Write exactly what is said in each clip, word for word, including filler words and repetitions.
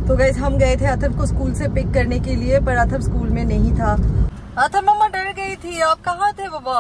तो गाइस हम गए थे अथर्व को स्कूल से पिक करने के लिए, पर अथर्व स्कूल में नहीं था। अथर्व मम्मा डर गई थी, आप कहाँ थे बाबा?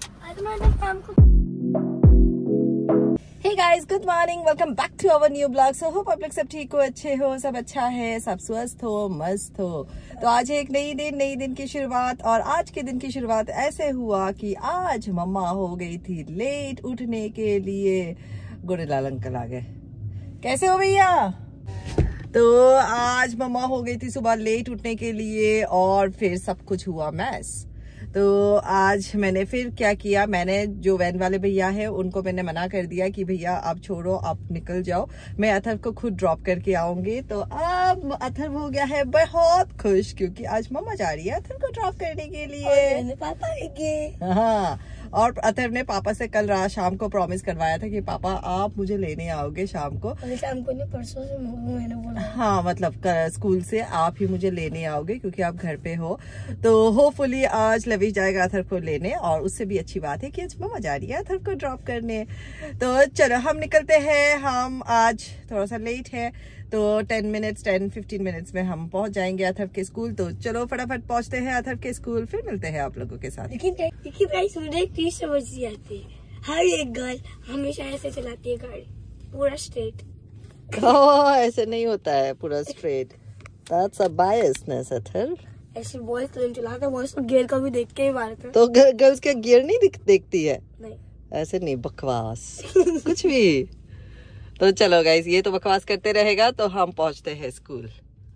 Hey guys, good morning, welcome back to our new blog. So hope आप लोग सब ठीक हो, अच्छे हो, सब अच्छा है, सब स्वस्थ हो, मस्त हो। तो आज है एक नई दिन, नई दिन की शुरुआत। और आज के दिन की शुरुआत ऐसे हुआ कि आज मम्मा हो गई थी लेट उठने के लिए। गोरेलाल अंकल आ गए। कैसे हो भैया? तो आज मम्मा हो गई थी सुबह लेट उठने के लिए और फिर सब कुछ हुआ मैस। तो आज मैंने फिर क्या किया, मैंने जो वैन वाले भैया है उनको मैंने मना कर दिया कि भैया आप छोड़ो, आप निकल जाओ, मैं अथर्व को खुद ड्रॉप करके आऊंगी। तो अब अथर्व हो गया है बहुत खुश, क्योंकि आज मम्मा जा रही है अथर्व को ड्रॉप करने के लिए। पापा आएंगे। हाँ, और अथर्व ने पापा से कल रात शाम को प्रॉमिस करवाया था कि पापा आप मुझे लेने आओगे शाम को। शाम को नहीं, परसों से मैंने बोला। हाँ, मतलब स्कूल से आप ही मुझे लेने आओगे क्योंकि आप घर पे हो। तो होपफुली आज लवी जाएगा अथर्व को लेने, और उससे भी अच्छी बात है कि आज मम्मा जा रही है अथर्व को ड्रॉप करने। तो चलो हम निकलते हैं। हम आज थोड़ा सा लेट है, तो ten minutes ten fifteen minutes में हम पहुंच जाएंगे अथर्व के स्कूल। तो चलो फटाफट पहुंचते हैं अथर्व के स्कूल, फिर मिलते हैं आप लोगों के साथ। लेकिन लेकिन गाइस मुझे एक चीज समझ नहीं आती, हर एक गर्ल हमेशा ऐसे चलाती है गाड़ी, पूरा स्ट्रेट। ओह, ऐसे नहीं होता है पूरा straight. That's a biasness Atharva. ऐसे बॉयज तो नहीं चलाते, बॉयज तो गियर का भी देख के ही मारते। तो गर्ल्स के गियर नहीं दिख, देखती है? नहीं, ऐसे नहीं, बकवास कुछ भी। तो चलो गाइस, ये तो बकवास करते रहेगा, तो हम पहुंचते हैं स्कूल।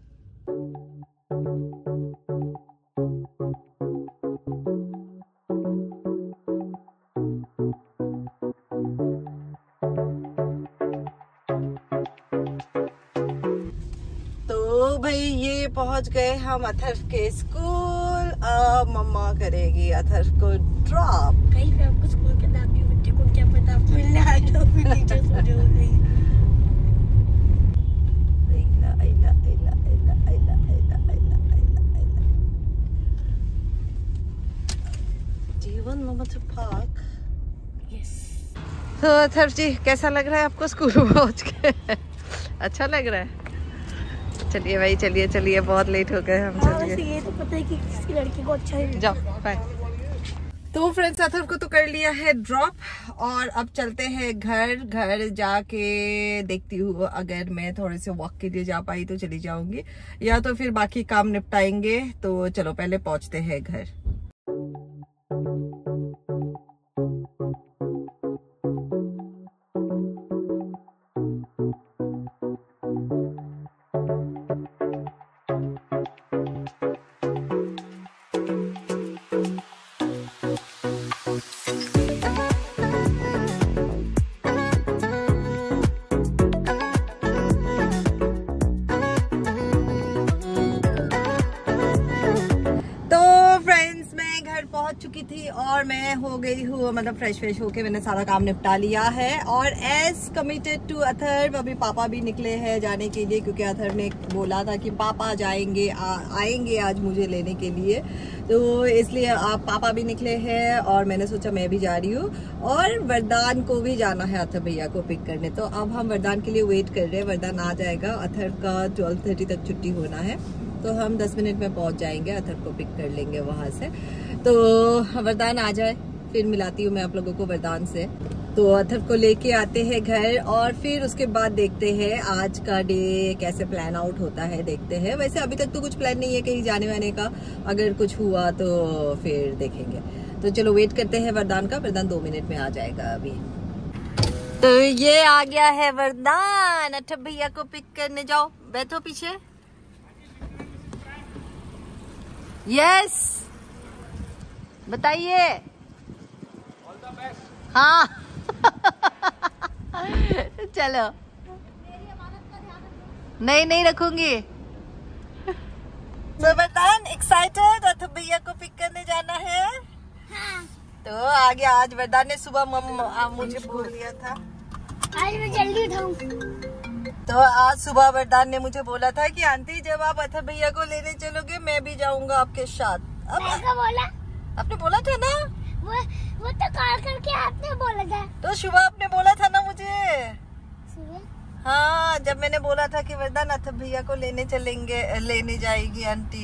तो भाई ये पहुंच गए हम अथर्व के स्कूल। अब मम्मा करेगी अथर्व को ड्रॉप। कहीं पे आपको स्कूल के नाम भी बच्चे को क्या पता, आप मिलने आए तो फिर टीचर सोचे हो नहीं। तो अथर्व जी, कैसा लग रहा है आपको स्कूल पहुंच के? अच्छा लग रहा है? चलिए भाई, चलिए चलिए, बहुत लेट हो गए हम। चलिए, ये तो पता है कि किसी लड़की को अच्छा है। जाओ, बाय। तो फ्रेंड्स, अथर्व को तो कर लिया है ड्रॉप, और अब चलते हैं घर। घर जाके देखती हूँ, अगर मैं थोड़े से वॉक के लिए जा पाई तो चली जाऊंगी, या तो फिर बाकी काम निपटाएंगे। तो चलो पहले पहुंचते हैं घर। चुकी थी और मैं हो गई हूँ, मतलब फ्रेश फ्रेश होके मैंने सारा काम निपटा लिया है। और एज कमिटेड टू अथर्व, अभी पापा भी निकले हैं जाने के लिए, क्योंकि अथर्व ने बोला था कि पापा जाएंगे आ, आएंगे आज मुझे लेने के लिए। तो इसलिए आप पापा भी निकले हैं और मैंने सोचा मैं भी जा रही हूँ। और वरदान को भी जाना है अथर्व भैया को पिक करने। तो अब हम वरदान के लिए वेट कर रहे हैं। वरदान आ जाएगा, अथर्व का ट्वेल्व थर्टी तक छुट्टी होना है, तो हम दस मिनट में पहुंच जाएंगे, अथर्व को पिक कर लेंगे वहां से। तो वरदान आ जाए, फिर मिलाती हूँ मैं आप लोगों को वरदान से। तो अथर्व को लेके आते हैं घर, और फिर उसके बाद देखते हैं आज का डे कैसे प्लान आउट होता है, देखते हैं। वैसे अभी तक तो कुछ प्लान नहीं है कहीं जाने वाने का, अगर कुछ हुआ तो फिर देखेंगे। तो चलो वेट करते हैं वरदान का। वरदान दो मिनट में आ जाएगा अभी। तो ये आ गया है वरदान, अथर्व भैया को पिक करने। जाओ, बैठो पीछे। यस, बताइए। हाँ चलो, नहीं नहीं रखूंगी। तो वरदान एक्साइटेड अथर्व भैया को पिक करने जाना है। हाँ। तो आ गया। आज वरदान ने सुबह मम्मा मुझे बोल दिया था, आज मैं जल्दी उठाऊं। तो आज सुबह वरदान ने मुझे बोला था कि आंटी जब आप अथर्व भैया को लेने चलोगे मैं भी जाऊंगा आपके साथ। अब बोला, आपने बोला था ना, वो वो तो कॉल करके आपने बोला था। तो सुबह आपने बोला था ना मुझे। हाँ, जब मैंने बोला था कि वरदान अथर्व भैया को लेने चलेंगे, लेने जाएगी आंटी।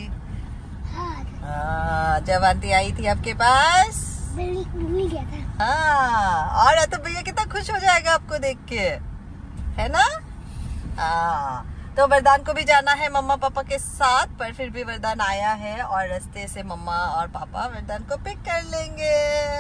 हाँ, जब आंटी आई थी आपके पास भूल गया था। हाँ, और अथर्व भैया कितना खुश हो जाएगा आपको देख के, है ना? हाँ, तो वरदान को भी जाना है मम्मा पापा के साथ, पर फिर भी वरदान आया है और रास्ते से मम्मा और पापा वरदान को पिक कर लेंगे।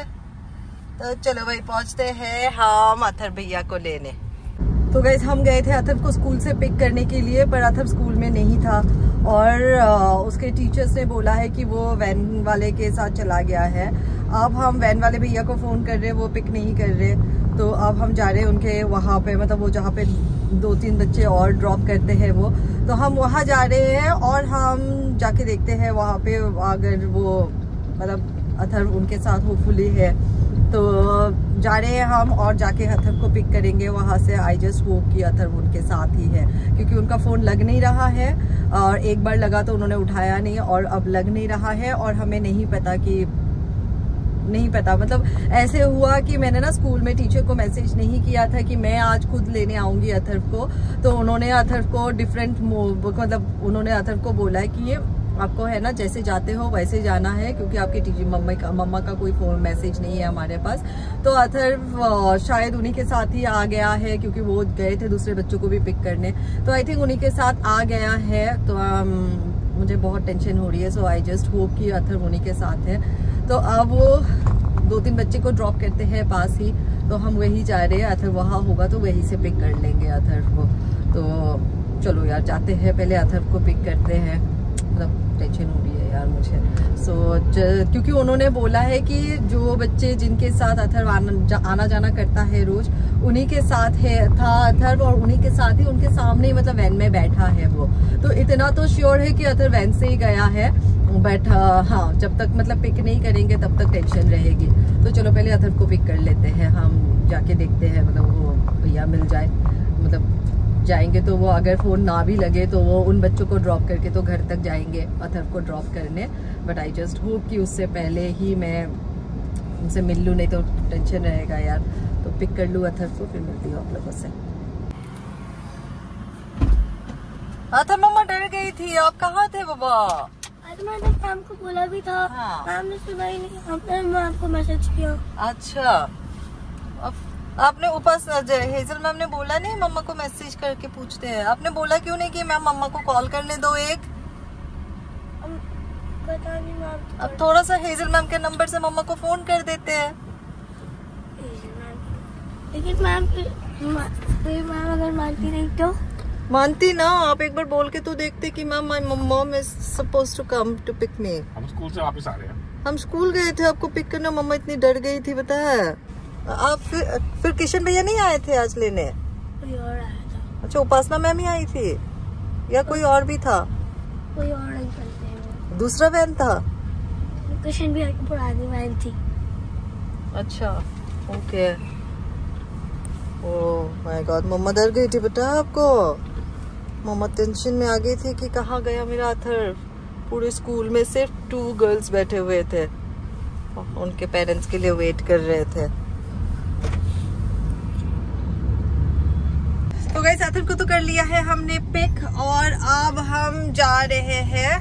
तो चलो भाई, पहुंचते हैं हम अथर्व भैया को लेने। तो गाइस, हम गए थे अथर्व को स्कूल से पिक करने के लिए, पर अथर्व स्कूल में नहीं था और उसके टीचर्स ने बोला है कि वो वैन वाले के साथ चला गया है। अब हम वैन वाले भैया को फ़ोन कर रहे हैं, वो पिक नहीं कर रहे। तो अब हम जा रहे हैं उनके वहाँ पे, मतलब वो जहाँ पे दो तीन बच्चे और ड्रॉप करते हैं वो, तो हम वहाँ जा रहे हैं और हम जाके देखते हैं वहाँ पे अगर वो मतलब अथर्व उनके साथ होपफुली है तो जा रहे हैं हम और जाके अथर्व को पिक करेंगे वहाँ से। आई जस्ट होप कि अथर्व उनके साथ ही है, क्योंकि उनका फ़ोन लग नहीं रहा है और एक बार लगा तो उन्होंने उठाया नहीं और अब लग नहीं रहा है और हमें नहीं पता कि नहीं पता मतलब ऐसे हुआ कि मैंने ना स्कूल में टीचर को मैसेज नहीं किया था कि मैं आज खुद लेने आऊँगी अथर्व को, तो उन्होंने अथर्व को डिफरेंट मतलब उन्होंने अथर्व को बोला है कि ये आपको है ना जैसे जाते हो वैसे जाना है, क्योंकि आपके टीचर मम्मा का मम्मा का कोई फोन मैसेज नहीं है हमारे पास। तो अथर्व शायद उन्हीं के साथ ही आ गया है, क्योंकि वो गए थे दूसरे बच्चों को भी पिक करने, तो आई थिंक उन्हीं के साथ आ गया है। तो um, मुझे बहुत टेंशन हो रही है, सो आई जस्ट होप कि अथर्व उन्हीं के साथ है। तो अब वो दो तीन बच्चे को ड्रॉप करते हैं पास ही, तो हम वही जा रहे हैं। अथर्व वहाँ होगा तो वहीं से पिक कर लेंगे अथर्व को। तो चलो यार, जाते हैं, पहले अथर्व को पिक करते हैं। मतलब टेंशन हो रही है यार मुझे। सो so, क्योंकि उन्होंने बोला है कि जो बच्चे जिनके साथ अथर्व आना, जा, आना जाना करता है रोज, उन्हीं के साथ है था अथर्व और उन्हीं के साथ ही उनके सामने ही मतलब वैन में बैठा है वो। तो इतना तो श्योर है कि अथर्व वैन से ही गया है, बट हाँ, जब तक मतलब पिक नहीं करेंगे तब तक टेंशन रहेगी। तो चलो पहले अथर्व को पिक कर लेते हैं, हम जाके देखते हैं मतलब वो भैया मिल जाए, मतलब जाएंगे तो वो अगर फ़ोन ना भी लगे तो वो उन बच्चों को ड्रॉप करके तो घर तक जाएंगे अथर्व को ड्रॉप करने। बट आई जस्ट होप कि उससे पहले ही मैं उनसे मिल लूँ, नहीं तो टेंशन रहेगा यार। तो पिक कर लूँ अथर्व को, फिर मिलती हूँ आप लोगों से। अथर्व मम्मा डर गई थी, आप कहाँ थे बाबा? आज मैंने मैम को बोला भी था, हाँ। मैम ने सुना ही नहीं, आपने मैम को मैसेज किया। अच्छा, आपने ऊपर हेजल मैम ने बोला नहीं मम्मा को मैसेज करके पूछते हैं, आपने बोला क्यों नहीं कि मैम मम्मा को कॉल करने दो एक? पता नहीं मैम। अब थोड़ा सा हेजल मैम के नंबर से मम्मा को फोन कर देते हैं। लेकिन मैम मैम अगर मानती नहीं तो? मानती ना, आप एक बार बोल के तो देखते कि ma'am my mom is supposed to come to pick me. हम स्कूल से वापस आ रहे हैं। हम स्कूल गए थे आपको पिक करने, मम्मा इतनी डर गई थी पता है। आप फिर फिर किशन भैया नहीं आए थे आज लेने? कोई और आया था। अच्छा, उपासना मैम ही आई थी या कोई और भी था? कोई और अंकल थे, दूसरा वैन था। किशन भैया की पुरानी वैन थी। अच्छा, ओके। ओह माय गॉड, मम्मा डर गई थी बेटा आपको। मम्मा टेंशन में आ गई थी कि कहाँ गया मेरा अथर्व। पूरे स्कूल में सिर्फ टू गर्ल्स बैठे हुए थे, उनके पेरेंट्स के लिए वेट कर रहे थे। तो गाइस, अथर्व को तो कर लिया है हमने पिक और अब हम जा रहे हैं।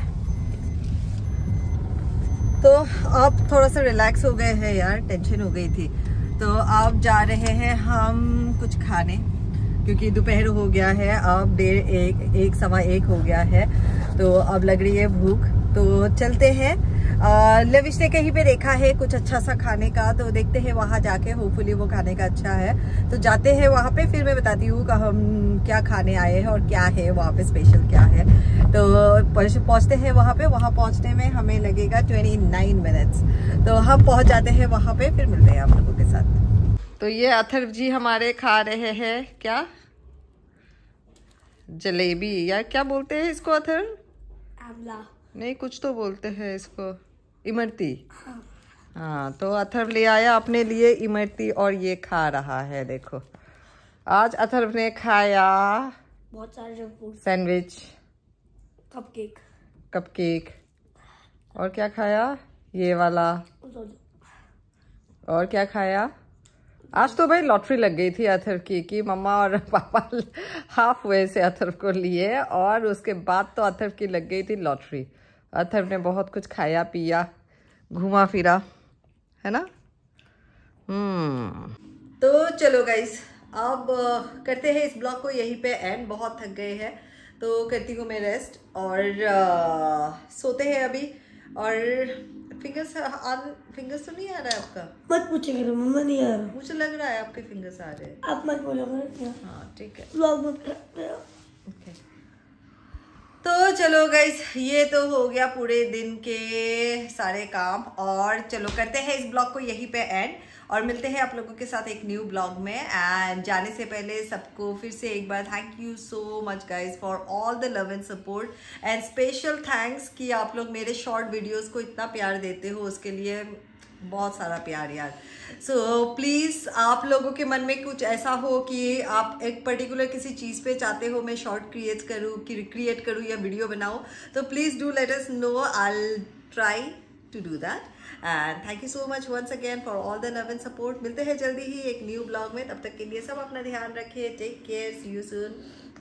तो अब थोड़ा सा रिलैक्स हो गए हैं यार, टेंशन हो गई थी। तो अब जा रहे हैं हम कुछ खाने, क्योंकि दोपहर हो गया है, अब डेढ़ एक एक सवा एक हो गया है, तो अब लग रही है भूख। तो चलते हैं, लविश ने कहीं पे देखा है कुछ अच्छा सा खाने का, तो देखते हैं वहाँ जाके, होपफुली वो खाने का अच्छा है। तो जाते हैं वहाँ पे, फिर मैं बताती हूँ कि हम क्या खाने आए हैं और क्या है वहाँ पे स्पेशल क्या है। तो पहुँचते हैं वहाँ पे, वहाँ पहुँचने में हमें लगेगा ट्वेंटी नाइन मिनट्स। तो हम पहुँच जाते हैं वहाँ पे, फिर मिलते हैं आप लोगों के साथ। तो ये अथर्व जी हमारे खा रहे हैं क्या, जलेबी या क्या बोलते हैं इसको अथर्व? आंवला नहीं, कुछ तो बोलते हैं इसको, इमरती। हाँ, हाँ, तो अथर्व ले आया अपने लिए इमरती और ये खा रहा है। देखो, आज अथर्व ने खाया बहुत सारे फूड, सैंडविच, कपकेक कपकेक, और क्या खाया, ये वाला, और क्या खाया, आज तो भाई लॉटरी लग गई थी अथर्व की कि मम्मा और पापा हाफ वे से अथर्व को लिए और उसके बाद तो अथर्व की लग गई थी लॉटरी। अथर्व ने बहुत कुछ खाया पिया घूमा फिरा, है ना। हम्म तो चलो गाइस, अब करते हैं इस ब्लॉग को यहीं पे एंड। बहुत थक गए हैं तो करती हूँ मैं रेस्ट और आ, सोते हैं अभी। और फिंगर्स फिंगर्स तो नहीं आ रहा है आपका? मत पूछे करो मम्मा, नहीं आ रहा। मुझे लग रहा है आपके फिंगर्स आ रहे हैं। आप मत बोलो करो। हाँ ठीक है, व्लॉग मत करो। ओके। तो चलो गाइस, ये तो हो गया पूरे दिन के सारे काम और चलो करते हैं इस ब्लॉग को यहीं पे एंड और मिलते हैं आप लोगों के साथ एक न्यू ब्लॉग में। एंड जाने से पहले सबको फिर से एक बार thank you so much guys for all the love and support and special thanks कि आप लोग मेरे शॉर्ट वीडियोस को इतना प्यार देते हो, उसके लिए बहुत सारा प्यार यार। सो so, प्लीज़ आप लोगों के मन में कुछ ऐसा हो कि आप एक पर्टिकुलर किसी चीज़ पे चाहते हो मैं शॉर्ट क्रिएट करूँ कि क्रिएट करूँ या वीडियो बनाऊँ, तो please do let us know, I will try to do that. And thank you so much once again for all the love and support. मिलते हैं जल्दी ही एक न्यू ब्लॉग में, तब तक के लिए सब अपना ध्यान रखिए। Take care, see you soon,